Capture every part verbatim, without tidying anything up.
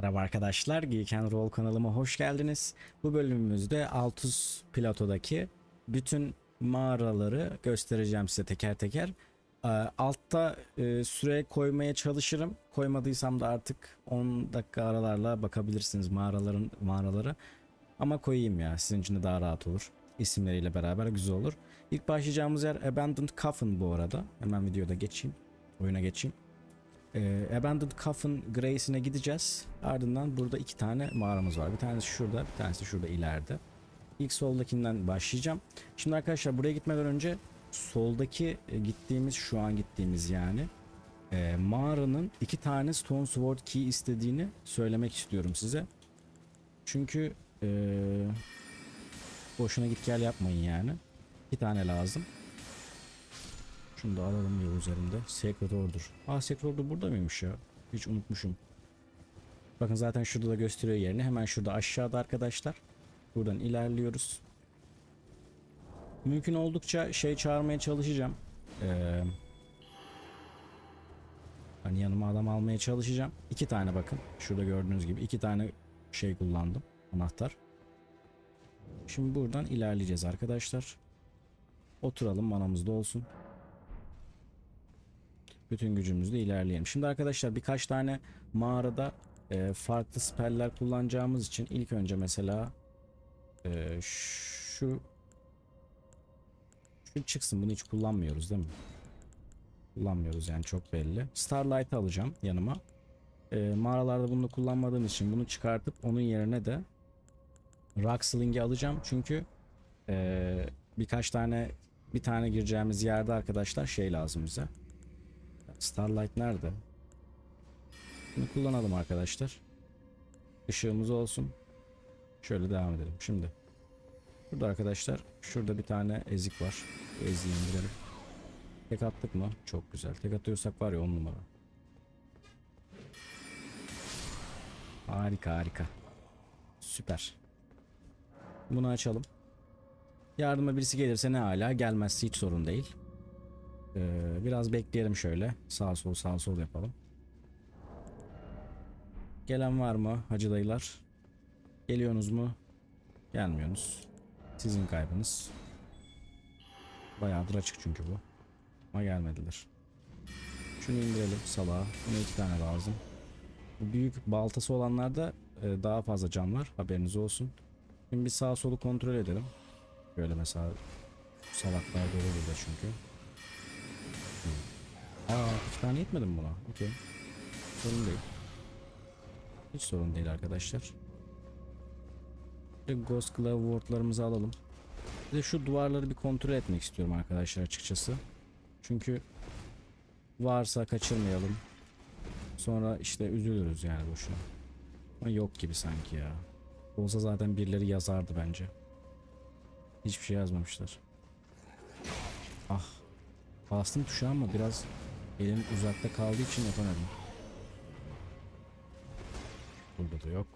Merhaba arkadaşlar, Geek and Roll kanalıma hoş geldiniz. Bu bölümümüzde Altus Plato'daki bütün mağaraları göstereceğim size teker teker. Ee, Altta e, süre koymaya çalışırım. Koymadıysam da artık on dakika aralarla bakabilirsiniz mağaraların mağaralara. Ama koyayım ya, sizin için de daha rahat olur. İsimleriyle beraber güzel olur. İlk başlayacağımız yer Abandoned Coffin bu arada. Hemen videoda geçeyim. Oyuna geçeyim. Ee, Abandoned Coffin Grace'ine gideceğiz. Ardından burada iki tane mağaramız var. Bir tanesi şurada, bir tanesi şurada ileride. İlk soldakinden başlayacağım. Şimdi arkadaşlar buraya gitmeden önce soldaki e, gittiğimiz, şu an gittiğimiz yani e, mağaranın iki tane Stone Sword Key istediğini söylemek istiyorum size. Çünkü e, boşuna git gel yapmayın yani. İki tane lazım. Şunu da alalım yol üzerinde. Sacred Order. Aa, Sacred Order burada mıymış ya? Hiç unutmuşum. Bakın zaten şurada da gösteriyor yerini. Hemen şurada aşağıda arkadaşlar. Buradan ilerliyoruz. Mümkün oldukça şey çağırmaya çalışacağım. Ee, hani yanıma adam almaya çalışacağım. İki tane bakın. Şurada gördüğünüz gibi iki tane şey kullandım. Anahtar. Şimdi buradan ilerleyeceğiz arkadaşlar. Oturalım, manamız da olsun. Bütün gücümüzle ilerleyelim. Şimdi arkadaşlar birkaç tane mağarada e, farklı speller kullanacağımız için ilk önce mesela e, şu şu çıksın, bunu hiç kullanmıyoruz değil mi? Kullanmıyoruz yani, çok belli. Starlight'ı alacağım yanıma. E, mağaralarda bunu kullanmadığım için bunu çıkartıp onun yerine de Rock Sling'i alacağım. Çünkü e, birkaç tane bir tane gireceğimiz yerde arkadaşlar şey lazım bize. Starlight nerede? Bunu kullanalım arkadaşlar. Işığımız olsun. Şöyle devam edelim. Şimdi burada arkadaşlar, şurada bir tane ezik var. Bu eziği indirelim. Tek attık mı? Çok güzel. Tek atıyorsak var ya, on numara. Harika harika. Süper. Bunu açalım. Yardıma birisi gelirse ne hala, gelmezse hiç sorun değil. Ee, biraz bekleyelim şöyle. Sağ sol sağ sol yapalım. Gelen var mı hacı dayılar? Geliyorsunuz mu? Gelmiyorsunuz. Sizin kaybınız. Bayağıdır açık çünkü bu. Ama gelmediler. Şunu indirelim salağa. Buna iki tane lazım. Bu büyük baltası olanlarda e, daha fazla can var. Haberiniz olsun. Şimdi bir sağ solu kontrol edelim. Böyle mesela salaklar dolu burada çünkü. Aa, iki tane yetmedi mi buna? Okey. Sorun değil. Hiç sorun değil arkadaşlar. Ghost Glove Ward'larımızı alalım. Bir de şu duvarları bir kontrol etmek istiyorum arkadaşlar açıkçası. Çünkü varsa kaçırmayalım. Sonra işte üzülürüz yani boşuna. Ama yok gibi sanki ya. Olsa zaten birileri yazardı bence. Hiçbir şey yazmamışlar. Ah. Bastım tuşa ama biraz elim uzakta kaldığı için yapamadım. Burada da yok.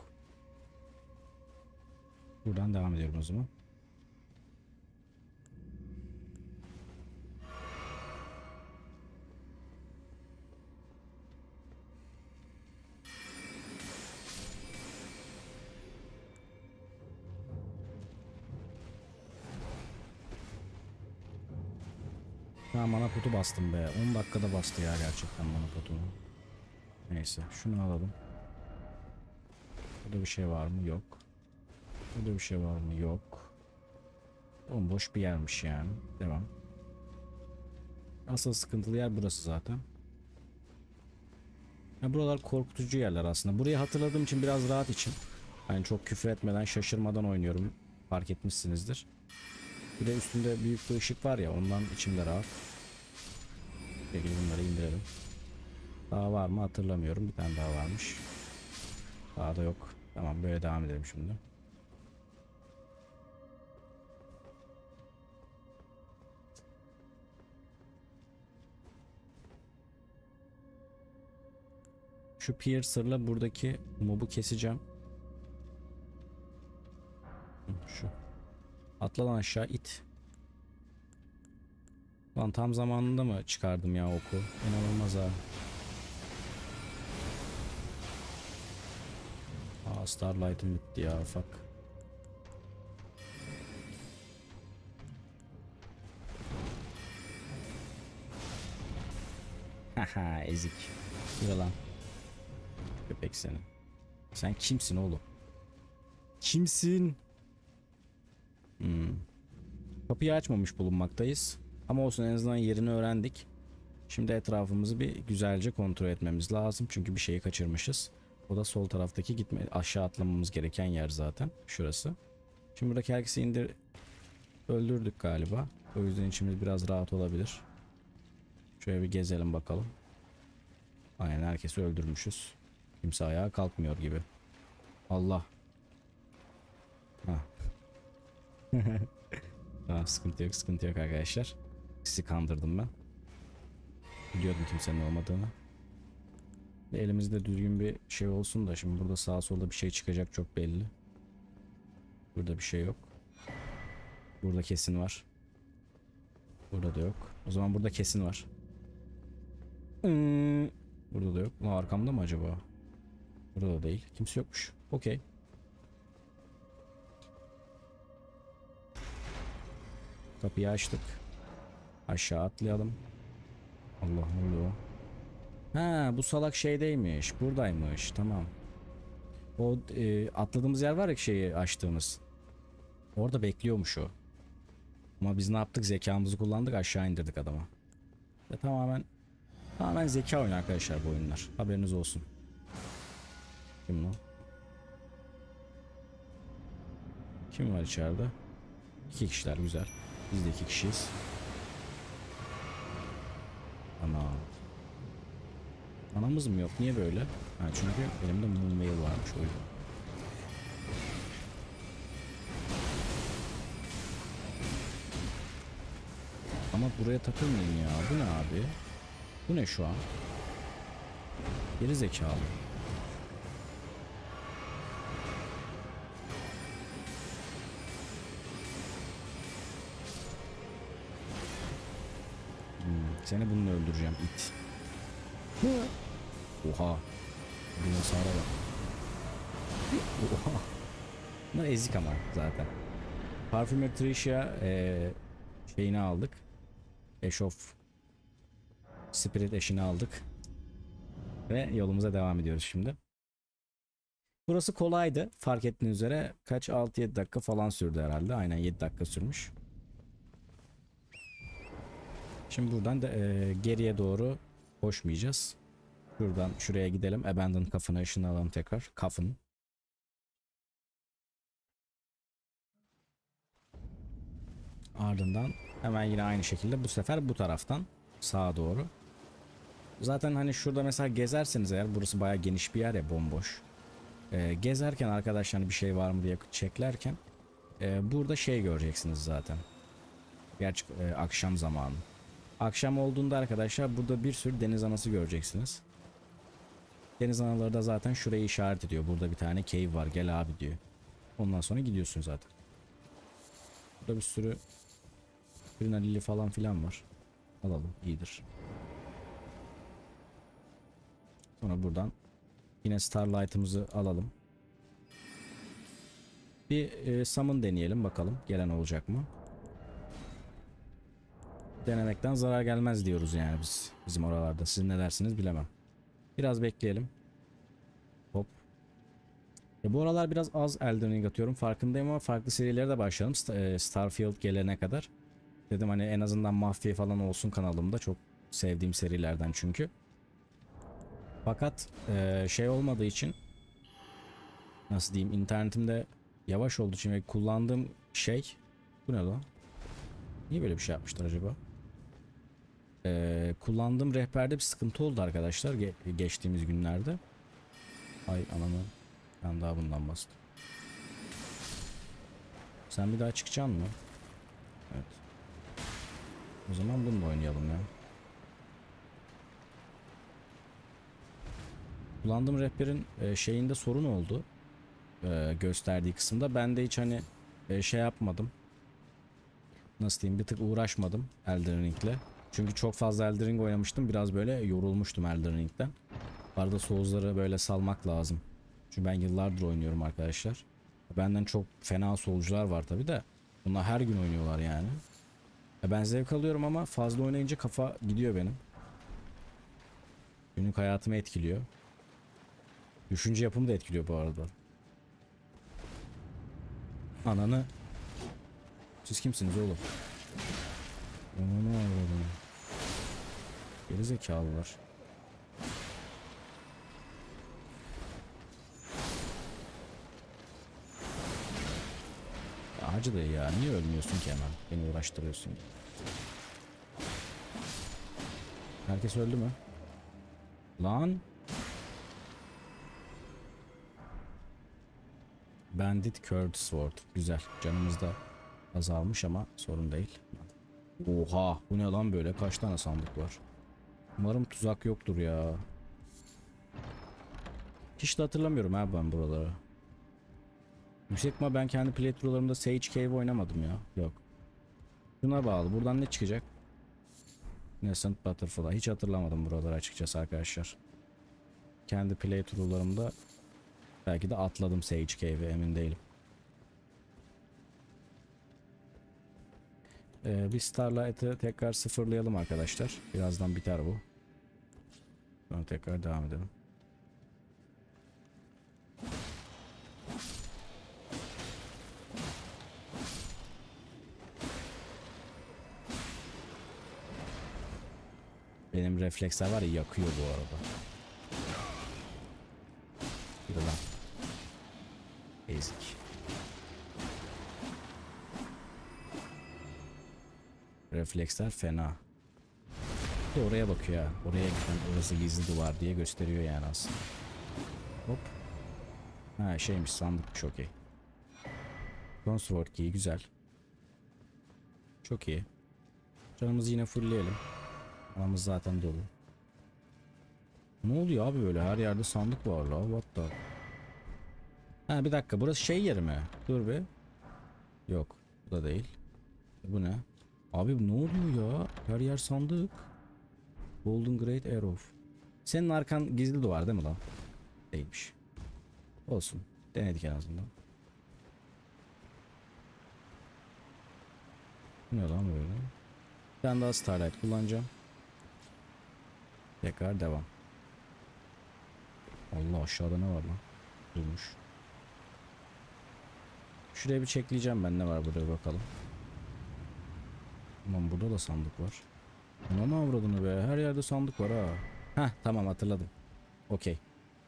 Buradan devam ediyorum o zaman. Ha, mana potu bastım be. on dakikada bastı ya gerçekten mana potunu. Neyse şunu alalım. Burada bir şey var mı? Yok. Burada bir şey var mı? Yok. Bomboş bir yermiş yani. Devam. Asıl sıkıntılı yer burası zaten. Ya buralar korkutucu yerler aslında. Burayı hatırladığım için biraz rahat için. Yani çok küfür etmeden, şaşırmadan oynuyorum. Fark etmişsinizdir. Bir de üstünde büyük bir ışık var ya, ondan içimde rahat. Peki bunları indirelim. Daha var mı hatırlamıyorum. Bir tane daha varmış. Daha da yok. Tamam, böyle devam edelim şimdi. Şu piercer'la buradaki mob'u keseceğim. Şu. Atla lan aşağı, it. Lan tam zamanında mı çıkardım ya oku? İnanılmaz ha. Starlight'ım bitti ya, fuck. Haha ezik. Yürü lan. Köpek seni. Sen kimsin oğlum? Kimsin? Hmm. Kapıyı açmamış bulunmaktayız. Ama olsun, en azından yerini öğrendik. Şimdi etrafımızı bir güzelce kontrol etmemiz lazım. Çünkü bir şeyi kaçırmışız. O da sol taraftaki gitme, aşağı atlamamız gereken yer zaten. Şurası. Şimdi buradaki herkesi indir... Öldürdük galiba. O yüzden içimiz biraz rahat olabilir. Şöyle bir gezelim bakalım. Aynen, herkesi öldürmüşüz. Kimse ayağa kalkmıyor gibi. Allah. Hah. Tamam, sıkıntı yok sıkıntı yok arkadaşlar. Sizi kandırdım ben. Biliyordum kimsenin olmadığını. Ve elimizde düzgün bir şey olsun da, şimdi burada sağa solda bir şey çıkacak çok belli. Burada bir şey yok. Burada kesin var. Burada da yok. O zaman burada kesin var. Hmm. Burada da yok. Ulan arkamda mı acaba? Burada da değil. Kimse yokmuş. Okey. Kapıyı açtık. Aşağı atlayalım. Allah Allah. Ha, bu salak şeydeymiş. Buradaymış. Tamam. O e, atladığımız yer var ya, şeyi açtığımız. Orada bekliyormuş o. Ama biz ne yaptık? Zekamızı kullandık, aşağı indirdik adama. Ve tamamen tamamen zeka oyunu arkadaşlar bu oyunlar. Haberiniz olsun. Kim o? Kim var içeride? İki kişiler, güzel. Biz de iki kişiyiz. Ana. Anamız mı yok? Niye böyle? Ha, çünkü elimde Moonveil varmış o yüzden. Ama buraya takılmayayım ya. Bu ne abi? Bu ne şu an? Geri zekalı. Hmm, seni bununla öldüreceğim it. Oha. Dinozara bak. Oha. Bunlar ezik ama zaten. Parfümer Tricia ee, şeyini aldık. Ash of Spirit eşini aldık. Ve yolumuza devam ediyoruz şimdi. Burası kolaydı. Fark ettiğiniz üzere kaç altı yedi dakika falan sürdü herhalde. Aynen yedi dakika sürmüş. Şimdi buradan da e, geriye doğru koşmayacağız. Şuradan şuraya gidelim. Abandoned Coffin'a ışınlanalım tekrar. Coffin. Ardından hemen yine aynı şekilde bu sefer bu taraftan sağa doğru. Zaten hani şurada mesela gezerseniz eğer, burası bayağı geniş bir yer ya, bomboş. Ee, gezerken arkadaşlar bir şey var mı diye çeklerken e, burada şey göreceksiniz zaten. Gerçi e, akşam zamanı. Akşam olduğunda arkadaşlar burada bir sürü deniz anası göreceksiniz. Deniz anaları da zaten şurayı işaret ediyor. Burada bir tane cave var, gel abi diyor. Ondan sonra gidiyorsun zaten. Burada bir sürü Green falan filan var. Alalım, iyidir. Sonra buradan yine Starlight'ımızı alalım. Bir e, summon deneyelim bakalım gelen olacak mı? Denemekten zarar gelmez diyoruz yani biz bizim oralarda. Siz ne dersiniz bilemem. Biraz bekleyelim. Hop. E, bu aralar biraz az Elden Ring atıyorum farkındayım ama farklı serilere de başlayalım. Starfield gelene kadar. Dedim hani en azından mafya falan olsun kanalımda. Çok sevdiğim serilerden çünkü. Fakat e, şey olmadığı için, nasıl diyeyim, internetimde yavaş olduğu için ve kullandığım şey, bu ne lan? Niye böyle bir şey yapmışlar acaba? E, kullandığım rehberde bir sıkıntı oldu arkadaşlar ge geçtiğimiz günlerde. Ay ananı, ben daha bundan bastım. Sen bir daha çıkacaksın mı? Evet. O zaman bunu da oynayalım ya. Kullandığım rehberin e, şeyinde sorun oldu. E, gösterdiği kısımda. Ben de hiç hani e, şey yapmadım. Nasıl diyeyim, bir tık uğraşmadım Elden Ring'le. Çünkü çok fazla Elden Ring oynamıştım. Biraz böyle yorulmuştum Elden Ring'den. Arada Souls'ları böyle salmak lazım. Çünkü ben yıllardır oynuyorum arkadaşlar. Benden çok fena solcular var tabi de. Bunlar her gün oynuyorlar yani. Ya ben zevk alıyorum ama fazla oynayınca kafa gidiyor benim. Günlük hayatımı etkiliyor. Düşünce yapımı da etkiliyor bu arada. Ananı. Siz kimsiniz oğlum? Ananı avradım. Geri zekalılar. Ya hacı dayı ya, niye ölmüyorsun ki hemen? Beni uğraştırıyorsun. Herkes öldü mü? Lan. Bandit Curved Sword. Güzel. Canımız da azalmış ama sorun değil. Oha. Bu ne lan böyle? Kaç tane sandık var? Umarım tuzak yoktur ya. Hiç de hatırlamıyorum abi ben buraları. Yüksek ihtimal ben kendi playthrough'larımda Sage Cave oynamadım ya. Yok. Şuna bağlı. Buradan ne çıkacak? Nascent Butterfly. Hiç hatırlamadım buraları açıkçası arkadaşlar. Kendi playthrough'larımda belki de atladım Sage Cave'e, emin değilim. Ee, bir Starlight'ı tekrar sıfırlayalım arkadaşlar. Birazdan biter bu. Sonra tekrar devam edelim. Benim refleksler var ya, yakıyor bu arada. Bir de lan. Ezik. Refleksler fena. Bir de oraya bakıyor ya. Oraya giden, orası gizli duvar diye gösteriyor yani aslında. Hop. Ha şeymiş, sandıkmış, okey. Sword Key güzel. Çok iyi. Canımızı yine fullleyelim. Anamız zaten dolu. Ne oluyor abi böyle? Her yerde sandık var la. What the? Ha bir dakika, burası şey yeri mi? Dur be. Yok. Bu da değil. Bu ne? Abi ne oluyor ya? Her yer sandık. Golden Great Arrow. Senin arkan gizli duvar değil mi lan? Değilmiş. Olsun. Denedik en azından. Ne lan böyle? Bir tane daha Starlight kullanacağım. Tekrar devam. Allah, aşağıda ne var lan? Durmuş. Şuraya bir çekleyeceğim ben, ne var burada bakalım. Aman burada da sandık var. Buna mı avradını be? Her yerde sandık var ha. Heh tamam, hatırladım. Okey.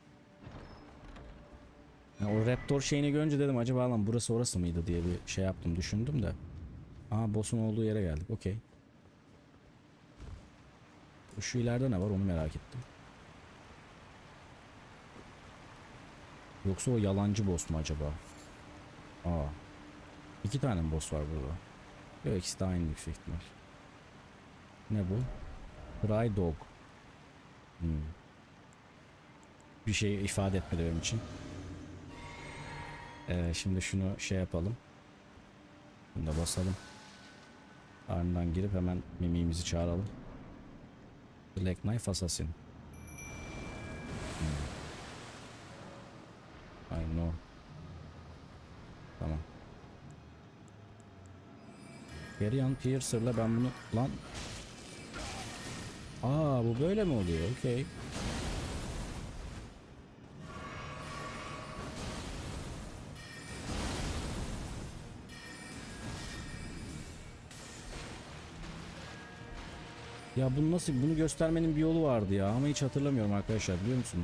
Yani o Raptor şeyini görünce dedim acaba lan burası orası mıydı diye bir şey yaptım, düşündüm de. Aa, boss'un olduğu yere geldik. Okey. Şu ileride ne var onu merak ettim. Yoksa o yalancı boss mu acaba? Aa. İki tane boss var burada. Yok, ikisi de aynı yüksek ihtimal. Ne bu? Cry Dog. Hmm. Bir şey ifade etmedi benim için. Ee, şimdi şunu şey yapalım. Bunu da basalım. Ardından girip hemen mimiğimizi çağıralım. Black Knife Assassin. Hmm. I know. Tamam. Carrion Piercer'la ben bunu lan. Aa, bu böyle mi oluyor? Okey. Ya bunu nasıl, bunu göstermenin bir yolu vardı ya ama hiç hatırlamıyorum arkadaşlar, biliyor musunuz?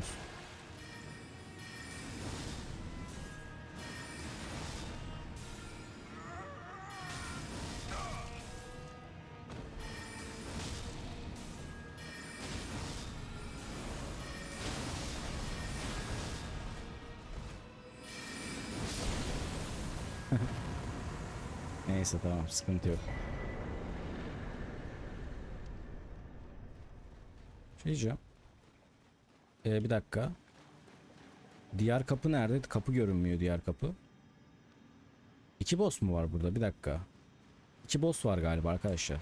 Neyse tamam, sıkıntı yok. Şey diyeceğim. Ee, bir dakika. Diğer kapı nerede? Kapı görünmüyor, diğer kapı. İki boss mu var burada? Bir dakika. İki boss var galiba arkadaşlar.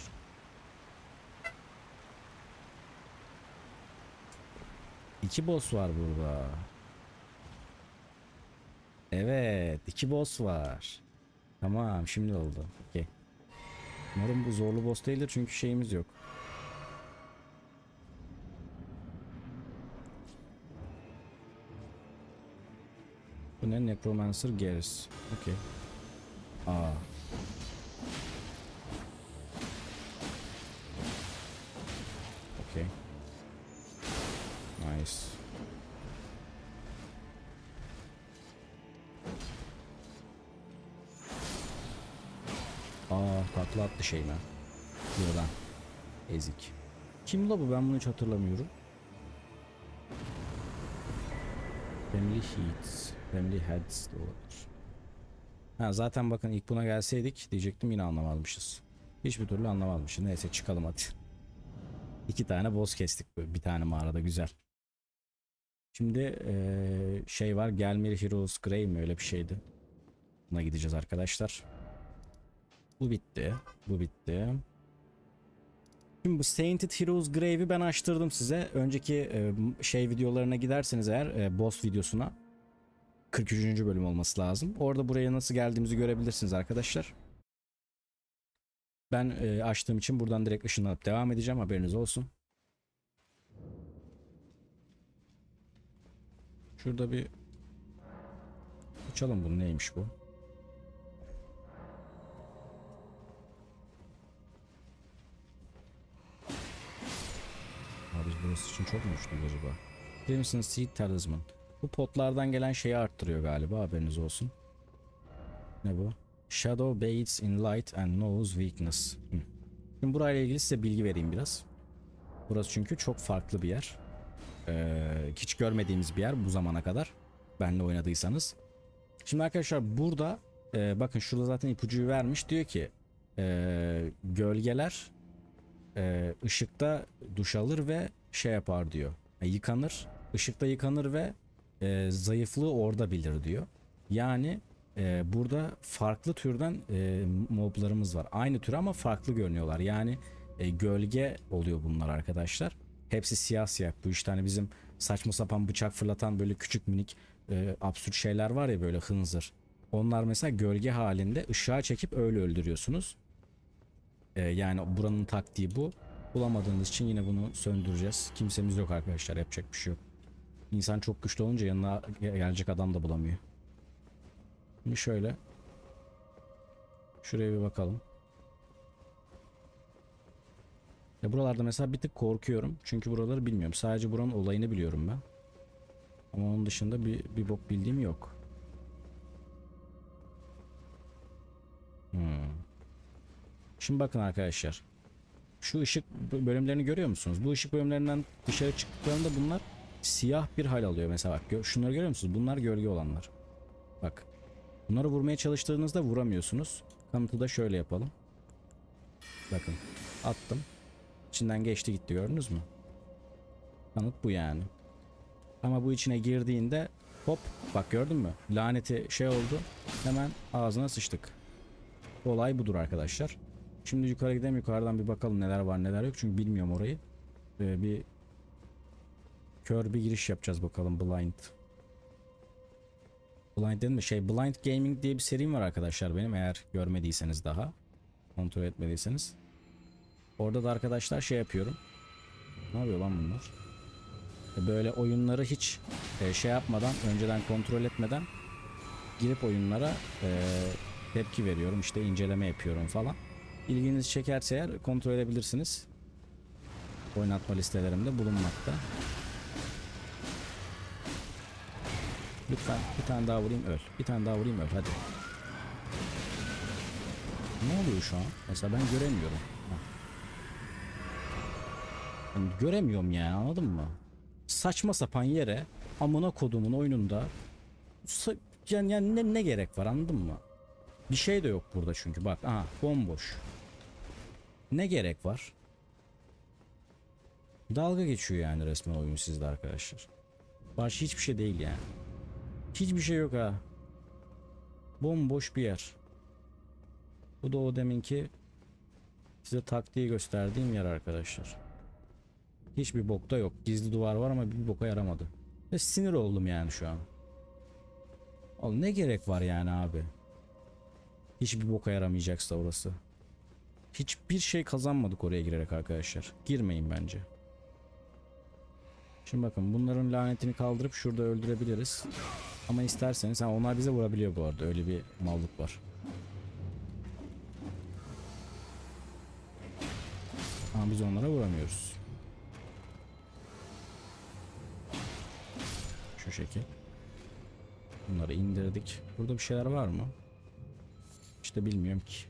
İki boss var burada. Evet, iki boss var. Tamam, şimdi oldu. Okey. Umarım bu zorlu boss değildir çünkü şeyimiz yok. Bu ne? Necromancer Gears. Okey. Aa. Okey. Nice. Aa, takla attı şeyime. Buradan. Ezik. Kim la bu? Ben bunu hiç hatırlamıyorum. Family Heats. Family Heads de olabilir. Ha, zaten bakın ilk buna gelseydik diyecektim, yine anlamamışız. Hiçbir türlü anlamamışız. Neyse çıkalım hadi. İki tane boss kestik bir tane mağarada, güzel. Şimdi ee, şey var, Gelmir Heroes Grey mi, öyle bir şeydi. Buna gideceğiz arkadaşlar. Bu bitti. Bu bitti. Şimdi bu Sainted Heroes Grave'i ben açtırdım size. Önceki e, şey videolarına giderseniz eğer, e, boss videosuna, kırk üçüncü bölüm olması lazım. Orada buraya nasıl geldiğimizi görebilirsiniz arkadaşlar. Ben e, açtığım için buradan direkt ışınlanıp devam edeceğim, haberiniz olsun. Şurada bir uçalım, bunu neymiş bu? Abi biz burası için çok mu uçtuk acaba? Crimson Seed Talisman. Bu potlardan gelen şeyi arttırıyor galiba, haberiniz olsun. Ne bu? Shadow bathes in light and knows weakness. Hı. Şimdi burayla ilgili size bilgi vereyim biraz. Burası çünkü çok farklı bir yer. Ee, hiç görmediğimiz bir yer bu zamana kadar. Benle oynadıysanız. Şimdi arkadaşlar burada e, bakın şurada zaten ipucuyu vermiş. Diyor ki e, gölgeler e, ışıkta duş alır ve şey yapar diyor. E, yıkanır. Işıkta yıkanır ve e, zayıflığı orada bilir diyor. Yani e, burada farklı türden e, moblarımız var. Aynı tür ama farklı görünüyorlar. Yani e, gölge oluyor bunlar arkadaşlar. Hepsi siyah siyah. Bu işte hani bizim saçma sapan bıçak fırlatan böyle küçük minik e, absürt şeyler var ya, böyle hınzır. Onlar mesela gölge halinde ışığa çekip öyle öldürüyorsunuz. E, yani buranın taktiği bu. Bulamadığınız için yine bunu söndüreceğiz. Kimsemiz yok arkadaşlar, yapacak bir şey yok. İnsan çok güçlü olunca yanına gelecek adam da bulamıyor. Şimdi şöyle. Şuraya bir bakalım. Ya buralarda mesela bir tık korkuyorum. Çünkü buraları bilmiyorum. Sadece buranın olayını biliyorum ben. Ama onun dışında bir, bir bok bildiğim yok. Hmm. Şimdi bakın arkadaşlar. Şu ışık bölümlerini görüyor musunuz? Bu ışık bölümlerinden dışarı çıktıklarında bunlar siyah bir hal alıyor. Mesela bak, şunları görüyor musunuz? Bunlar gölge olanlar. Bak. Bunları vurmaya çalıştığınızda vuramıyorsunuz. Kanıtı da şöyle yapalım. Bakın. Attım. İçinden geçti gitti, gördünüz mü? Kanıt bu yani. Ama bu içine girdiğinde hop, bak gördün mü? Laneti şey oldu. Hemen ağzına sıçtık. Olay budur arkadaşlar. Şimdi yukarı gidelim, yukarıdan bir bakalım neler var neler yok. Çünkü bilmiyorum orayı. Ee, bir kör bir giriş yapacağız bakalım, blind. Blind dedim mi? Şey, Blind Gaming diye bir serim var arkadaşlar benim, eğer görmediyseniz, daha kontrol etmediyseniz. Orada da arkadaşlar şey yapıyorum. Ne yapıyor lan bunlar? Böyle oyunları hiç şey yapmadan, önceden kontrol etmeden girip oyunlara e, tepki veriyorum, işte inceleme yapıyorum falan. İlginizi çekerse eğer kontrol edebilirsiniz. Oynatma listelerimde bulunmakta. Lütfen bir tane daha vurayım öl. Bir tane daha vurayım öl hadi. Ne oluyor şu an? Mesela ben göremiyorum. Yani göremiyorum yani, anladın mı? Saçma sapan yere, amına kodumun oyununda yani, yani ne, ne gerek var, anladın mı? Bir şey de yok burada çünkü bak, aha bomboş. Ne gerek var? Dalga geçiyor yani resmen oyun sizde arkadaşlar. Başka hiçbir şey değil yani. Hiçbir şey yok ha. Bomboş bir yer. Bu da o deminki size taktiği gösterdiğim yer arkadaşlar. Hiçbir bokta yok. Gizli duvar var ama bir boka yaramadı. Ve sinir oldum yani şu an. Oğlum ne gerek var yani abi? Hiçbir boka yaramayacaksa orası. Hiçbir şey kazanmadık oraya girerek arkadaşlar. Girmeyin bence. Şimdi bakın bunların lanetini kaldırıp şurada öldürebiliriz. Ama isterseniz ha, onlar bize vurabiliyor bu arada. Öyle bir mallık var. Ama biz onlara vuramıyoruz. Şu şekil. Bunları indirdik. Burada bir şeyler var mı? İşte bilmiyorum ki.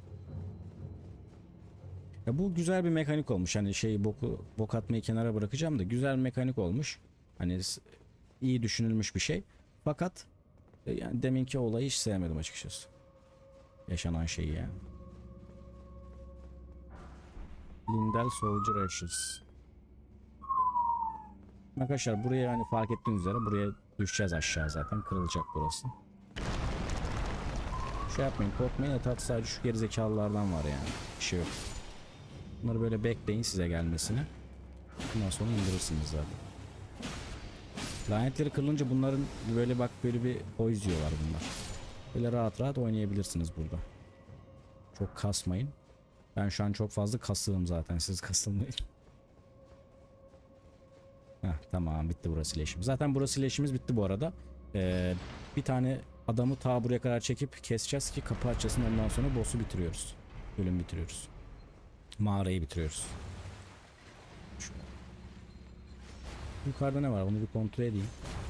Ya bu güzel bir mekanik olmuş. Hani şeyi boku bok atmayı kenara bırakacağım da güzel bir mekanik olmuş. Hani iyi düşünülmüş bir şey. Fakat yani deminki olayı hiç sevmedim açıkçası. Yaşanan şeyi yani. Lindel Soldier Ashes. Arkadaşlar buraya hani fark ettiğiniz üzere buraya düşeceğiz aşağı zaten. Kırılacak burası. Şey yapmayın, korkmayın, etrafta sadece şu gerizekalılardan var yani. Bir şey yok. Bunları böyle bekleyin size gelmesini. Bundan sonra indirirsiniz zaten. Lanetleri kırılınca bunların böyle bak böyle bir poise yiyorlar bunlar. Böyle rahat rahat oynayabilirsiniz burada. Çok kasmayın. Ben şu an çok fazla kasığım zaten, siz kasılmayın. Heh, tamam bitti burası iletişim. Zaten burası iletişimimiz bitti bu arada. Ee, bir tane adamı ta buraya kadar çekip keseceğiz ki kapı açılsın, ondan sonra boss'u bitiriyoruz. Bölüm bitiriyoruz. Mağarayı bitiriyoruz. Şu. Yukarıda ne var? Onu bir kontrol edeyim.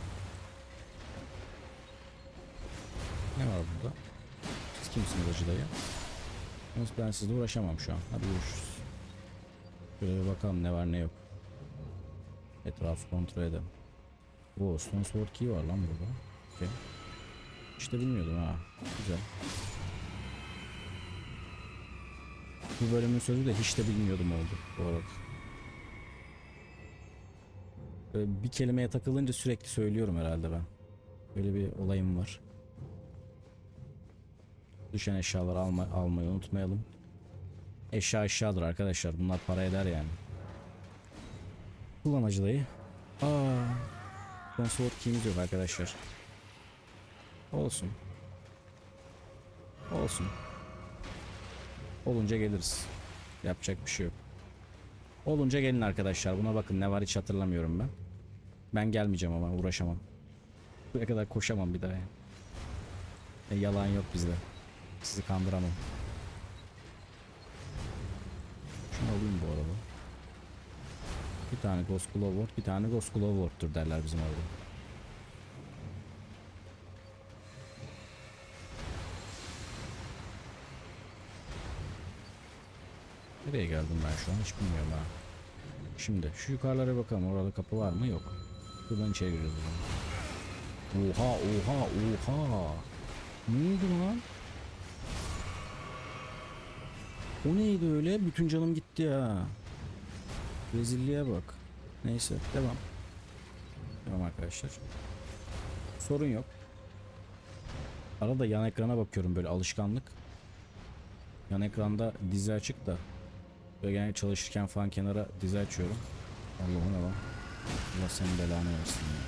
Ne var burada? Siz kimsiniz Hacı dayı? Ben sizle uğraşamam şu an. Hadi görüşürüz. Şöyle bir bakalım ne var ne yok. Etrafı kontrol edelim. Oo, Stone Sword Key var lan burada. Okay. İşte bilmiyordum ha. Güzel. Bu bölümün sözü de hiç de bilmiyordum oldu bu arada. Böyle bir kelimeye takılınca sürekli söylüyorum herhalde ben. Böyle bir olayım var. Düşen eşyaları alma, almayı unutmayalım. Eşya eşyadır arkadaşlar. Bunlar para eder yani. Kullanıcı dayı. Aaa. Stone Sword Key'imiz yok arkadaşlar. Olsun. Olsun. Olunca geliriz. Yapacak bir şey yok. Olunca gelin arkadaşlar. Buna bakın ne var hiç hatırlamıyorum ben. Ben gelmeyeceğim ama uğraşamam. Buraya kadar koşamam bir daha yani. E, yalan yok bizde. Sizi kandıramam. Şunu alayım bu arada. Bir tane Ghost Glowworm, bir tane Ghost Glowworm'tur derler bizim orada. Nereye geldim ben şu an hiç bilmiyorum ha. Şimdi şu yukarılara bakalım, orada kapı var mı? Yok. Buradan içeri giriyoruz. Oha oha oha. Ne oldu lan? O neydi öyle? Bütün canım gitti ya. Rezilliğe bak. Neyse devam. Devam arkadaşlar. Sorun yok. Arada yan ekrana bakıyorum böyle alışkanlık. Yan ekranda dizi açık da. Böyle yani çalışırken falan kenara dizi açıyorum. Allah'ım Allah. Allah senin belanı versin ya.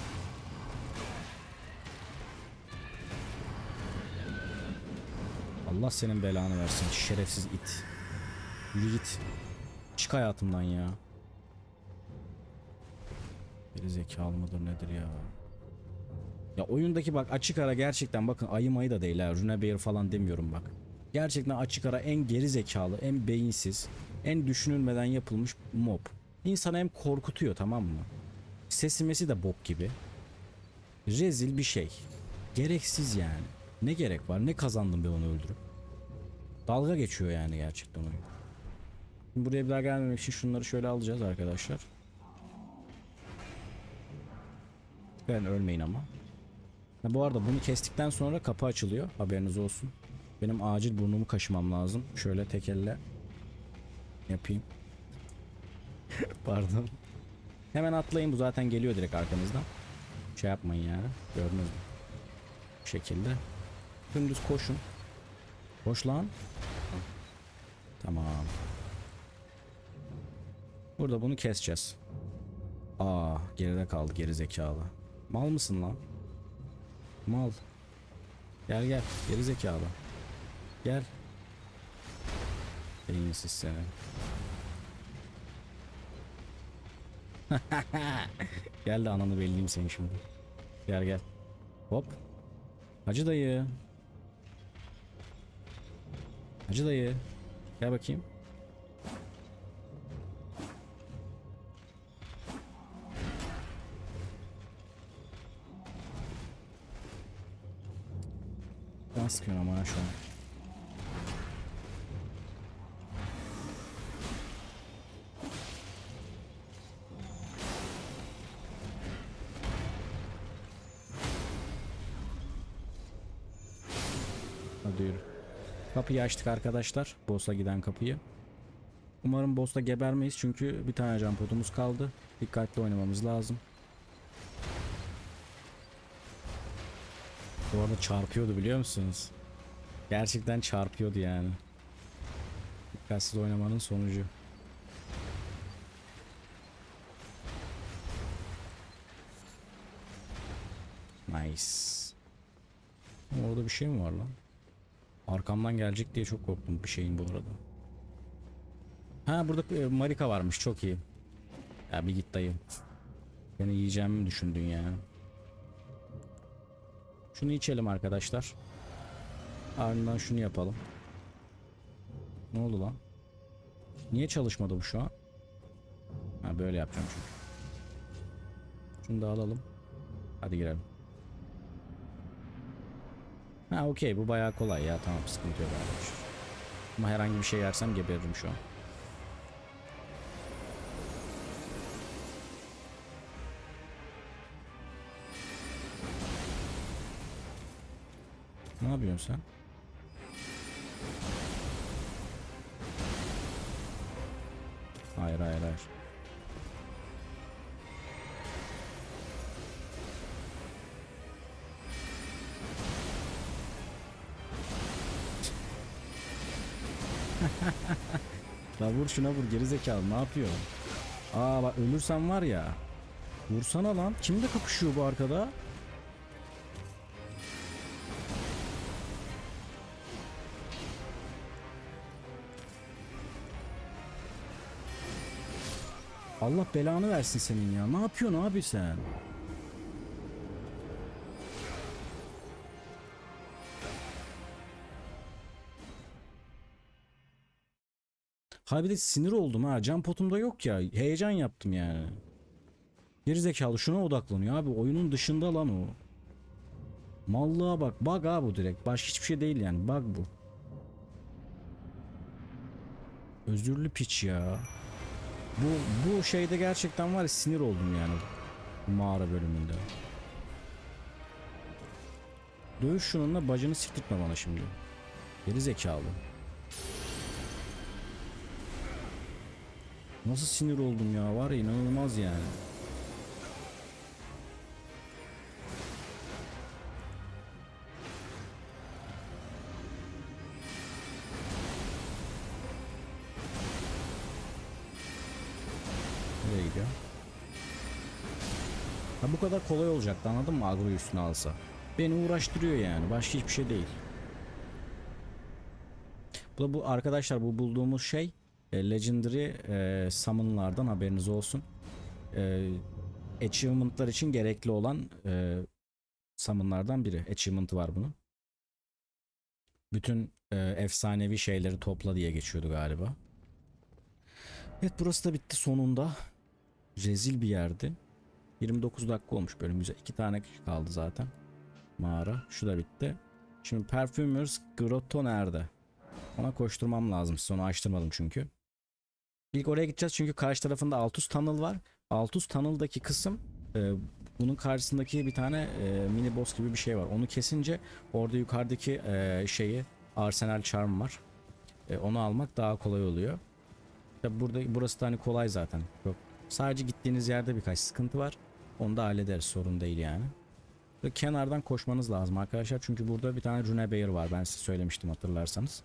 Allah senin belanı versin şerefsiz it. Yürü git. Çık hayatımdan ya. Geri zekalı mıdır nedir ya? Ya oyundaki bak açık ara gerçekten bakın ayı mayı da değil ha. Runebear falan demiyorum bak. Gerçekten açık ara en geri zekalı, en beyinsiz, en düşünülmeden yapılmış mob. İnsanı hem korkutuyor, tamam mı? Sesimesi de bok gibi. Rezil bir şey. Gereksiz yani. Ne gerek var? Ne kazandım ben onu öldürüp? Dalga geçiyor yani gerçekten oyun. Şimdi buraya bir daha gelmemek için şunları şöyle alacağız arkadaşlar. Ben ölmeyin ama. Ha, bu arada bunu kestikten sonra kapı açılıyor. Haberiniz olsun. Benim acil burnumu kaşımam lazım. Şöyle tek elle yapayım. Pardon. Hemen atlayın, bu zaten geliyor direkt arkanızdan. Şey yapmayın yani. Gördünüz mü? Bu şekilde. Dümdüz koşun. Koş lan. Tamam. Burada bunu keseceğiz. Aa, geride kaldı geri zekalı. Mal mısın lan? Mal. Gel gel. Geri zekalı. Gel. Beyinsiz seni. Gel de ananı belleyeyim seni şimdi. Gel gel. Hop. Hacı dayı. Hacı dayı. Gel bakayım. Ben sıkıyorum ama şu an. Hadi yürü. Kapıyı açtık arkadaşlar. Boss'a giden kapıyı. Umarım boss'ta gebermeyiz çünkü bir tane can potumuz kaldı. Dikkatli oynamamız lazım. Bu arada çarpıyordu biliyor musunuz? Gerçekten çarpıyordu yani. Dikkatsiz oynamanın sonucu. Nice. Orada bir şey mi var lan? Arkamdan gelecek diye çok korktum bir şeyin bu arada. Ha burada e, Marika varmış, çok iyi. Ya bir git dayı. Beni yiyeceğimi mi düşündün ya? Şunu içelim arkadaşlar. Ardından şunu yapalım. Ne oldu lan? Niye çalışmadı bu şu an? Ha böyle yapacağım çünkü. Şunu da alalım. Hadi girelim. Ha okey, bu bayağı kolay ya, tamam, sıkıntı yok arkadaşlar. Ama herhangi bir şey yersem geberirim şu an. Ne yapıyorsun sen? Hayır hayır hayır. La vur şuna vur, gerizekalı ne yapıyor? Aa bak, ölürsen var ya. Vursana lan. Kimle kapışıyor bu arkada? Allah belanı versin senin ya. Ne yapıyorsun abi sen? Ha bir de sinir oldum ha. Can potumda yok ya. Heyecan yaptım yani. Gerizekalı şuna odaklanıyor abi. Oyunun dışında lan o. Mallığa bak. Bug ha bu direkt. Başka hiçbir şey değil yani. Bug bu. Özürlü piç ya. Bu bu şeyde gerçekten var ya, sinir oldum yani. Bu mağara bölümünde. Dövüş şununla, bacını siktirtme bana şimdi. Gerizekalı. Nasıl sinir oldum ya, var ya, inanılmaz yani. Nereye gidiyor? Ha bu kadar kolay olacaktı, anladın mı, agro üstüne alsa. Beni uğraştırıyor yani, başka hiçbir şey değil. Bu da bu arkadaşlar, bu bulduğumuz şey e, Legendary e, Summon'lardan, haberiniz olsun. E, Achievement'lar için gerekli olan e, Summon'lardan biri. Achievement'ı var bunun. Bütün e, efsanevi şeyleri topla diye geçiyordu galiba. Evet, burası da bitti sonunda. Rezil bir yerdi. yirmi dokuz dakika olmuş bölüm güzel. iki tane kaldı zaten. Mağara. Şu da bitti. Şimdi Perfumers Grotto nerede? Ona koşturmam lazım. Size onu açtırmadım çünkü. İlk oraya gideceğiz çünkü karşı tarafında Altus Tunnel var. Altus Tunnel'daki kısım e, bunun karşısındaki bir tane e, mini boss gibi bir şey var. Onu kesince orada yukarıdaki e, şeyi, Arsenal Charm var. E, onu almak daha kolay oluyor. Tabi burada, burası da hani kolay zaten. Yok. Sadece gittiğiniz yerde birkaç sıkıntı var. Onu da hallederiz, sorun değil yani. Ve kenardan koşmanız lazım arkadaşlar. Çünkü burada bir tane Rune Bear var. Ben size söylemiştim hatırlarsanız.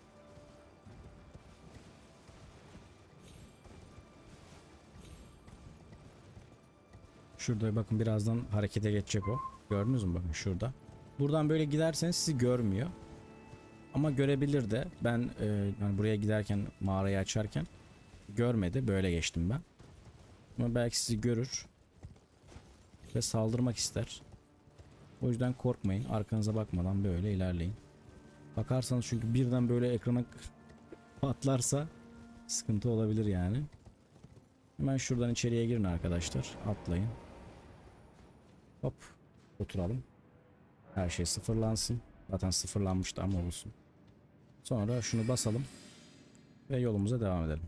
Şurada bakın, birazdan harekete geçecek o. Gördünüz mü, bakın şurada. Buradan böyle giderseniz sizi görmüyor. Ama görebilir de. Ben e, yani buraya giderken, mağarayı açarken görmedi. Böyle geçtim ben. Ama belki sizi görür ve saldırmak ister. O yüzden korkmayın. Arkanıza bakmadan böyle ilerleyin. Bakarsanız çünkü birden böyle ekrana patlarsa sıkıntı olabilir yani. Hemen şuradan içeriye girin arkadaşlar. Atlayın. Hop. Oturalım. Her şey sıfırlansın. Zaten sıfırlanmıştı ama olsun. Sonra şunu basalım. Ve yolumuza devam edelim.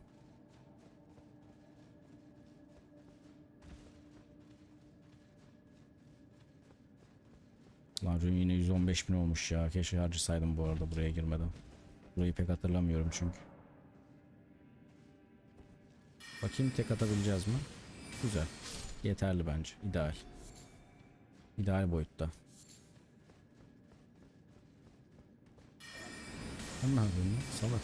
Lan rün yine yüz on beş bin olmuş ya. Keşke harcasaydım bu arada buraya girmeden. Burayı pek hatırlamıyorum çünkü. Bakayım tek atabileceğiz mi? Güzel. Yeterli bence. İdeal. İdeal boyutta. Ne yapıyorsun? Salak.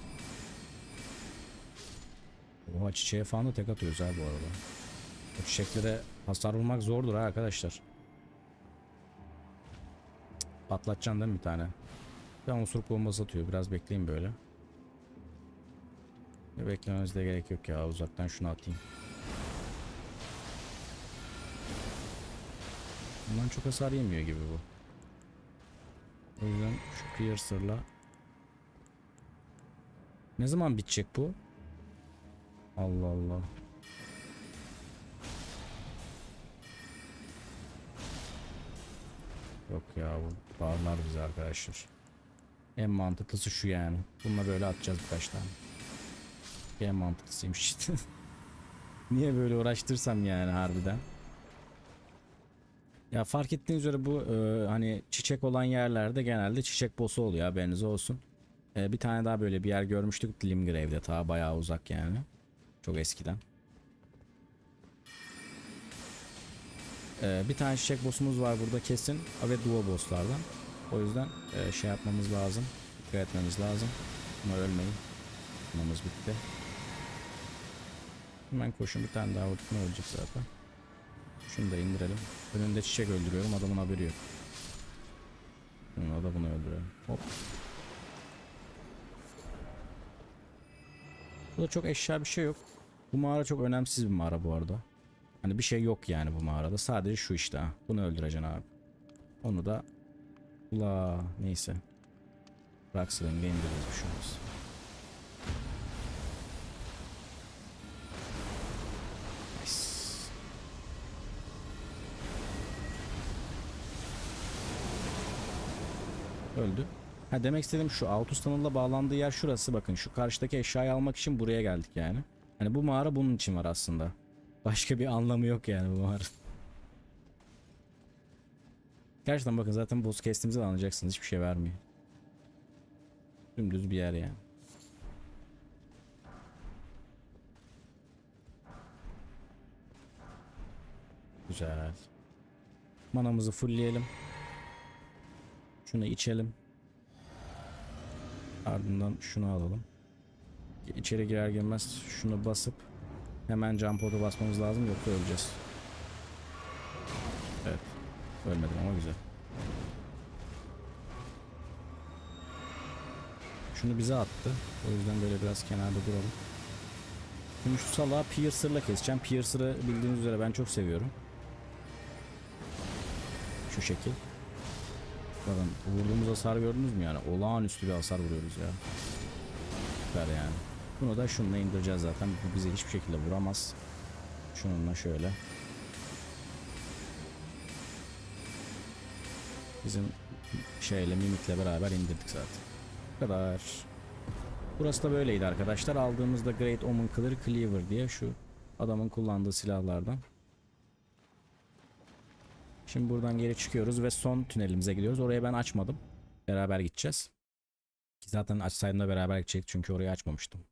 Oha, çiçeğe falan da tek atıyoruz ha bu arada. O çiçeklere hasar vurmak zordur ha arkadaşlar. Patlatacaksın değil mi bir tane? Ben osuruk bombası atıyor. Biraz bekleyin böyle. Ve beklemenize de gerek yok ya. Uzaktan şunu atayım. Bundan çok hasar yemiyor gibi bu. O yüzden şu Piercer'la. Ne zaman bitecek bu? Allah Allah. Yok ya, bu bağırlar bize arkadaşlar. En mantıklısı şu yani. Bununla böyle atacağız birkaç tane. En mantıklısıymış işte. Niye böyle uğraştırsam yani harbiden. Ya fark ettiğiniz üzere bu e, hani çiçek olan yerlerde genelde çiçek boss'u oluyor, haberiniz olsun. E, bir tane daha böyle bir yer görmüştük Limgrave'de, ta bayağı uzak yani. Çok eskiden. E, bir tane çiçek boss'umuz var burada kesin ve duo boss'lardan. O yüzden e, şey yapmamız lazım. Dikkat etmemiz lazım. Ama ölmeyin. Bunumuz bitti. Hemen koşun, bir tane daha vurduk, ne ölecek zaten. Şunu da indirelim. Önünde çiçek öldürüyorum, adamın haberi yok. O da bunu öldürüyor. Hop. Burada çok eşya bir şey yok. Bu mağara çok önemsiz bir mağara bu arada. Hani bir şey yok yani bu mağarada. Sadece şu işte. Ha. Bunu öldüreceksin abi. Onu da ula neyse. Rocksling'e indiririz bir şey olmaz. Öldü. Ha, demek istediğim şu, Altus Tunnel'la bağlandığı yer şurası, bakın şu karşıdaki eşyayı almak için buraya geldik yani. Hani bu mağara bunun için var aslında. Başka bir anlamı yok yani bu mağara. Gerçekten bakın, zaten boss kestiğimizde anlayacaksınız, hiçbir şey vermiyor. Dümdüz bir yer yani. Güzel. Manamızı fullleyelim. Şunu içelim. Ardından şunu alalım. İçeri girer girmez şunu basıp hemen jump pod'a basmamız lazım, yoksa öleceğiz. Evet. Ölmedim ama güzel. Şunu bize attı. O yüzden böyle biraz kenarda duralım. Şimdi şu salağı Piercer'la keseceğim. Piercer'ı bildiğiniz üzere ben çok seviyorum. Şu şekil. Bakın vurduğumuz hasar gördünüz mü yani? Olağanüstü bir hasar vuruyoruz ya. Süper yani. Bunu da şununla indireceğiz zaten. Bu bizi hiçbir şekilde vuramaz. Şununla şöyle. Bizim şeyle, mimikle beraber indirdik zaten. Bu kadar. Burası da böyleydi arkadaşlar. Aldığımızda Great Omen Killer Cleaver diye şu adamın kullandığı silahlardan. Şimdi buradan geri çıkıyoruz ve son tünelimize gidiyoruz. Oraya ben açmadım. Beraber gideceğiz. Zaten açsaydım da beraber gidecektik çünkü orayı açmamıştım.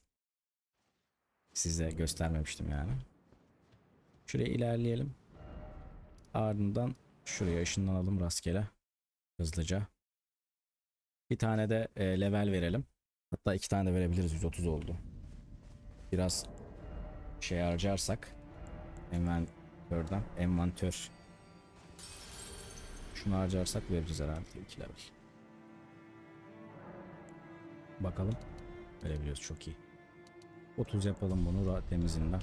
Size göstermemiştim yani. Şuraya ilerleyelim. Ardından şuraya ışınlanalım rastgele. Hızlıca. Bir tane de e, level verelim. Hatta iki tane de verebiliriz. yüz otuz oldu. Biraz şey harcarsak envantörden. Envantör. Şunu harcarsak veririz herhalde iki level. Bakalım. Verebiliyoruz, çok iyi. otuz yapalım bunu temizinden.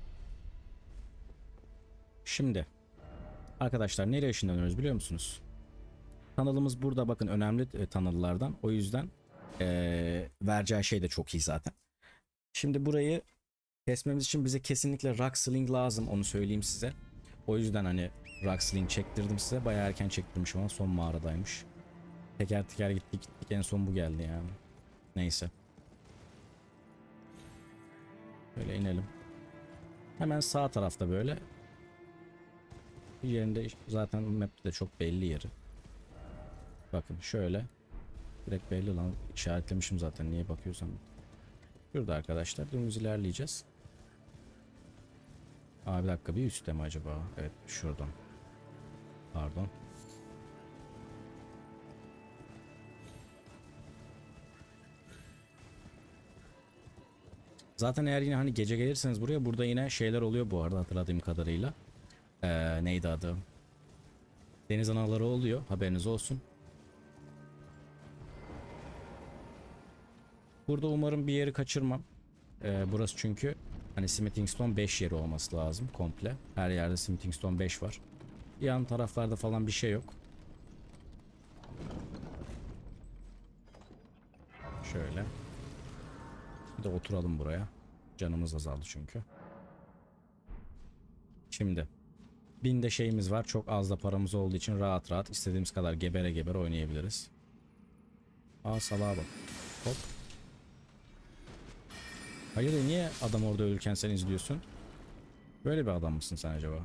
Şimdi arkadaşlar nereye ışınlanıyoruz biliyor musunuz? Kanalımız burada, bakın önemli e, kanallardan. O yüzden ee, vereceği şey de çok iyi zaten. Şimdi burayı kesmemiz için bize kesinlikle rock sling lazım, onu söyleyeyim size. O yüzden hani rock sling çektirdim size. Bayağı erken çektirmişim ama son mağaradaymış. Teker teker gittik gittik, en son bu geldi yani. Neyse. Böyle inelim. Hemen sağ tarafta böyle. Bir yerinde zaten map'te de çok belli yeri. Bakın şöyle. Direkt belli lan. İşaretlemişim zaten, niye bakıyorsam. Şurada arkadaşlar dümdüz ilerleyeceğiz. Aa bir dakika, bir üstte mi acaba? Evet şuradan. Pardon. Zaten eğer yine hani gece gelirseniz buraya, burada yine şeyler oluyor bu arada hatırladığım kadarıyla. Ee, neydi adı? Deniz anaları oluyor, haberiniz olsun. Burada umarım bir yeri kaçırmam. Ee, burası çünkü hani Smithing Stone beş yeri olması lazım komple. Her yerde Smithing Stone beş var. Yan taraflarda falan bir şey yok. Şöyle. Bir de oturalım buraya. Canımız azaldı çünkü. Şimdi binde şeyimiz var. Çok az da paramız olduğu için rahat rahat istediğimiz kadar gebere gebere oynayabiliriz. Aa salağa bak. Hop. Hayır, niye adam orada ölürken sen izliyorsun? Böyle bir adam mısın sen acaba?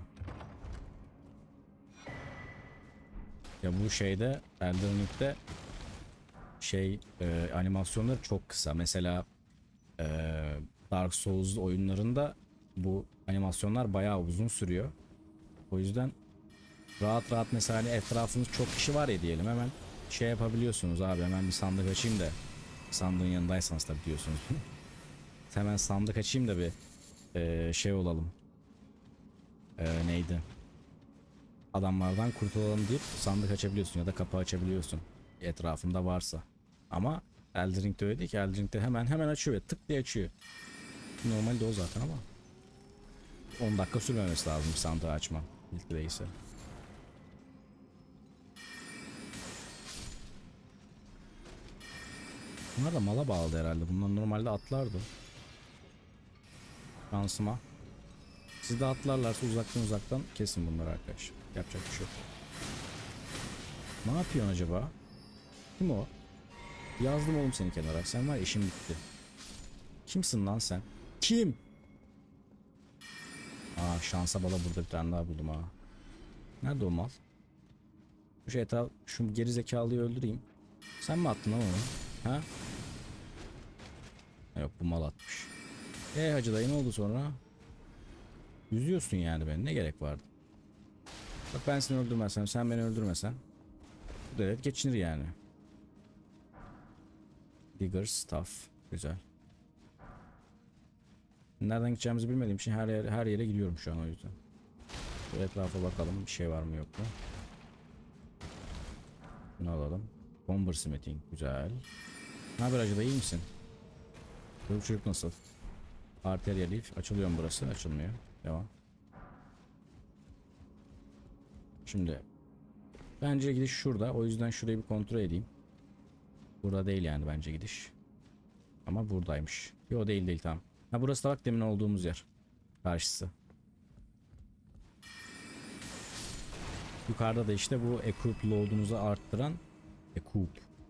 Ya bu şeyde Elden Ring'de şey e, animasyonları çok kısa. Mesela e, Dark Souls oyunlarında bu animasyonlar bayağı uzun sürüyor. O yüzden rahat rahat mesela hani etrafınız çok kişi var ya diyelim, hemen şey yapabiliyorsunuz abi, hemen bir sandık açayım da, sandığın yanındaysanız tabii diyorsunuz. Hemen sandık açayım da bir e, şey olalım. E, neydi? Adamlardan kurtulalım deyip sandık açabiliyorsun ya da kapı açabiliyorsun etrafında varsa. Ama Elden Ring'de öyle değil ki. Elden Ring'de hemen hemen açıyor ve tık diye açıyor. Normalde o zaten ama on dakika sürmemesi lazım sandığı açma ilk değilse. Bunlar da mala bağlı herhalde. Bunlar normalde atlardı. Şansıma. Siz de atlarlarsa uzaktan uzaktan kesin bunları arkadaş. Yapacak bir şey yok. Ne yapıyorsun acaba? Kim o? Yazdım oğlum seni kenara. Sen var, işim bitti. Kimsin lan sen? Kim? Aa şansa bala burada bir tane daha buldum ha. Nerede o mal? Şu etraf, şu geri zekalıyı öldüreyim. Sen mi attın lan onu? Ha? Yok, bu mal atmış. Eee hacı dayı, ne oldu sonra? Yüzüyorsun yani beni, ne gerek vardı? Bak ben seni öldürmesem, sen beni öldürmesen bu devlet geçinir yani. Digger stuff. Güzel. Nereden gideceğimizi bilmediğim için her yere, her yere gidiyorum şu an, o yüzden. Şu etrafa bakalım, bir şey var mı yok mu? Bunu alalım. Bomber smithing, güzel. Ne haber acaba, iyi misin? Çocuk çocuk nasıl? Arterial leaf, açılıyor mu burası? Açılmıyor. Devam. Şimdi bence gidiş şurada, o yüzden şurayı bir kontrol edeyim. Burada değil yani bence gidiş. Ama buradaymış. Yo, değil değil, tamam. Ha burası da bak, demin olduğumuz yer. Karşısı. Yukarıda da işte bu equip load'unuzu arttıran equip.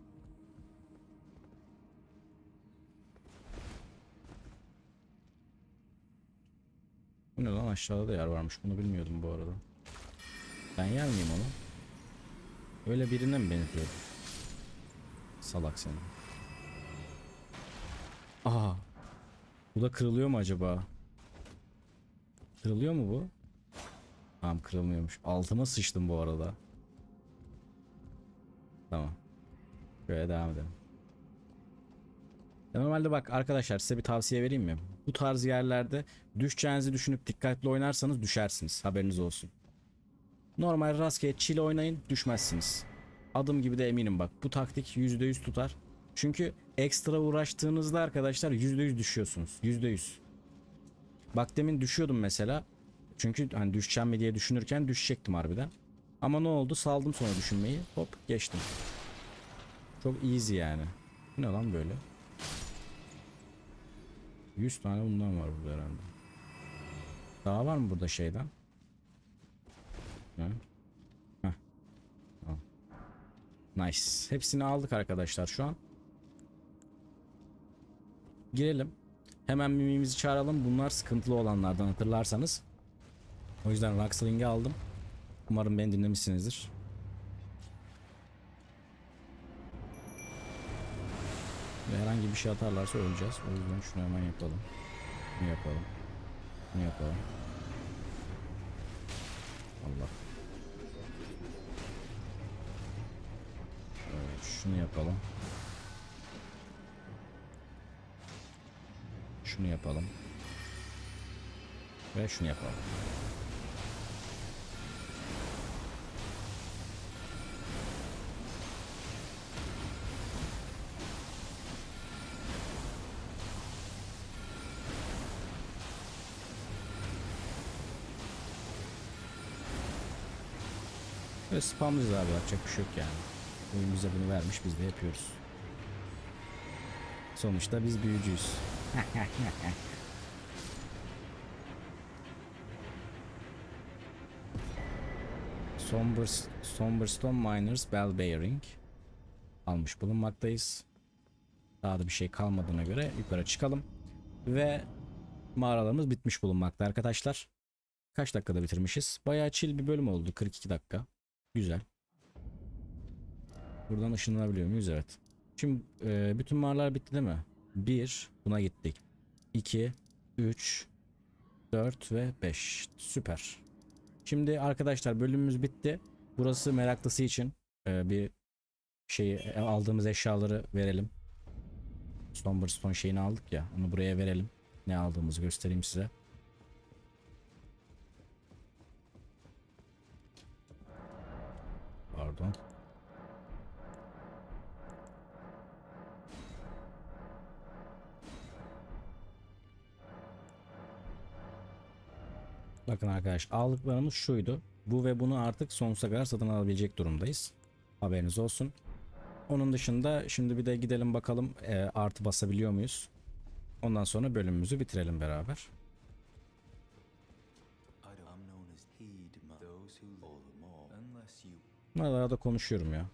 Bu ne lan, aşağıda da yer varmış, bunu bilmiyordum bu arada. Ben yer miyim onu? Öyle birine mi benziyor? Salak seni. Aha. Bu da kırılıyor mu acaba? Kırılıyor mu bu? Tamam, kırılmıyormuş. Altıma sıçtım bu arada. Tamam. Böyle devam edelim. Normalde bak arkadaşlar, size bir tavsiye vereyim mi? Bu tarz yerlerde düşeceğinizi düşünüp dikkatli oynarsanız düşersiniz. Haberiniz olsun. Normal rastgele chill oynayın, düşmezsiniz. Adım gibi de eminim bak. Bu taktik yüzde yüz tutar. Çünkü ekstra uğraştığınızda arkadaşlar yüzde yüz düşüyorsunuz. yüzde yüz. Bak demin düşüyordum mesela. Çünkü hani düşeceğim mi diye düşünürken düşecektim harbiden. Ama ne oldu? Saldım sonra düşünmeyi. Hop geçtim. Çok easy yani. Bu ne lan böyle? yüz tane bundan var burada herhalde. Daha var mı burada şeyden? Ha? Heh. Tamam. Nice. Hepsini aldık arkadaşlar şu an. Girelim. Hemen mimimizi çağıralım. Bunlar sıkıntılı olanlardan hatırlarsanız. O yüzden Rocksling'i aldım. Umarım beni dinlemişsinizdir. Ve herhangi bir şey atarlarsa öleceğiz. O yüzden şunu hemen yapalım. Bunu yapalım. Bunu yapalım. Allah. Evet, şunu yapalım. Şunu yapalım. Ve şunu yapalım. Ve spamlıyız abi, yapacak bir şey yok yani. Oyun bize bunu vermiş, biz de yapıyoruz. Sonuçta biz büyücüyüz. Somber, Somberstone Miners Bell Bearing almış bulunmaktayız. Daha da bir şey kalmadığına göre yukarı çıkalım. Ve mağaralarımız bitmiş bulunmakta arkadaşlar. Kaç dakikada bitirmişiz? Bayağı chill bir bölüm oldu. kırk iki dakika. Güzel. Buradan ışınlanabiliyor muyuz? Evet. Şimdi e, bütün mağaralar bitti değil mi? bir. Buna gittik. iki, üç, dört ve beş. Süper. Şimdi arkadaşlar bölümümüz bitti. Burası meraklısı için e, bir şeyi, aldığımız eşyaları verelim. Somberstone şeyini aldık ya. Onu buraya verelim. Ne aldığımızı göstereyim size. Pardon. Bakın arkadaş, aldıklarımız şuydu. Bu ve bunu artık sonsuza kadar satın alabilecek durumdayız. Haberiniz olsun. Onun dışında şimdi bir de gidelim bakalım e, artı basabiliyor muyuz? Ondan sonra bölümümüzü bitirelim beraber. Buralarda konuşuyorum ya.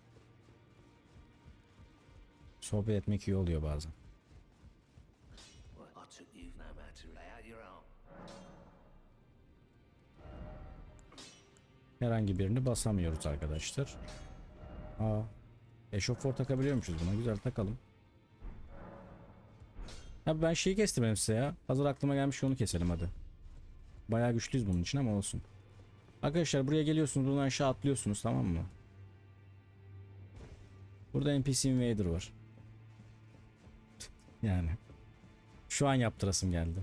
Sohbet etmek iyi oluyor bazen. Herhangi birini basamıyoruz arkadaşlar. Aa, eşoför takabiliyormuşuz buna. Güzel, takalım. Abi ben şeyi kestim size ya. Hazır aklıma gelmiş, onu keselim hadi. Bayağı güçlüyüz bunun için ama olsun. Arkadaşlar buraya geliyorsunuz, buradan aşağı atlıyorsunuz, tamam mı? Burada N P C Invader var. Yani. Şu an yaptırasım geldi.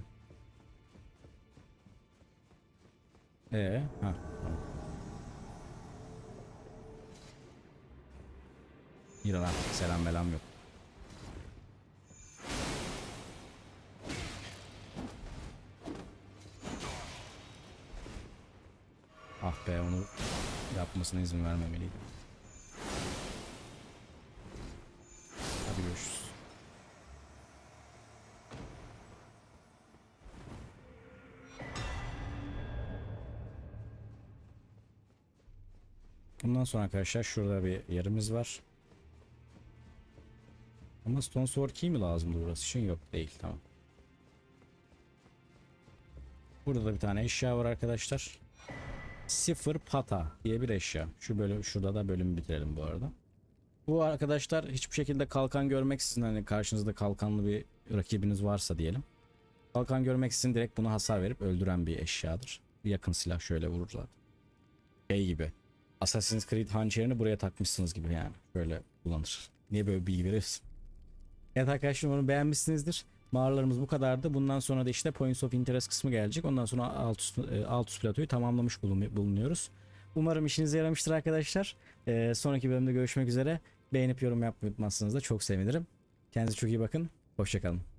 Ee, ha. Tamam. İran artık selam melam yok. Ah be, onu yapmasına izin vermemeliydim. Hadi görüşürüz. Bundan sonra arkadaşlar şurada bir yerimiz var. Ama Stone Sword Key mi lazımdı burası için? Yok, değil, tamam. Burada da bir tane eşya var arkadaşlar. Sıfır pata diye bir eşya. Şu bölüm, şurada da bölümü bitirelim bu arada. Bu arkadaşlar hiçbir şekilde kalkan görmeksizin, hani karşınızda kalkanlı bir rakibiniz varsa diyelim. Kalkan görmeksizin direkt bunu hasar verip öldüren bir eşyadır. Bir yakın silah şöyle vurur zaten. Şey gibi. Assassin's Creed hançerini buraya takmışsınız gibi yani. Böyle kullanır. Niye böyle bilgi veriyorsun? Evet arkadaşlar, umarım beğenmişsinizdir. Mağaralarımız bu kadardı. Bundan sonra da işte Points of Interest kısmı gelecek. Ondan sonra alt üst, alt üst platoyu tamamlamış bulunuyoruz. Umarım işinize yaramıştır arkadaşlar. Ee, sonraki bölümde görüşmek üzere. Beğenip yorum yapmayı unutmazsanız da çok sevinirim. Kendinize çok iyi bakın. Hoşçakalın.